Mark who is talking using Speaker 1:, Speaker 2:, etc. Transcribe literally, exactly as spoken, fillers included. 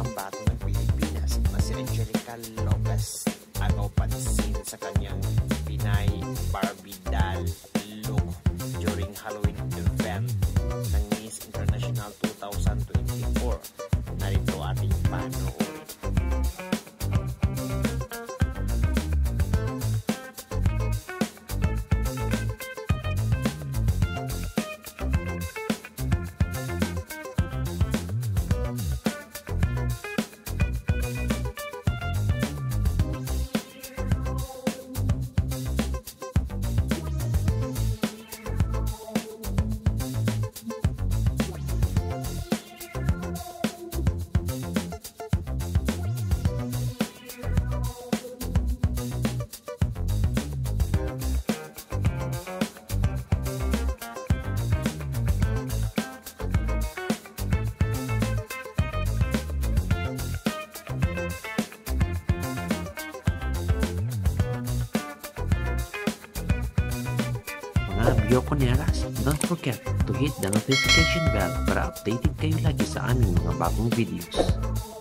Speaker 1: pambato ng Pilipinas na si Angelica Lopez. Agaw pansin sa kanyang Pinay Barbie doll look during Halloween event ng Miss International twenty twenty-four. Narito ating panoorin.
Speaker 2: Mga Bioconeras, don't forget to hit the notification bell para updated kayo lagi sa aming mga bagong videos.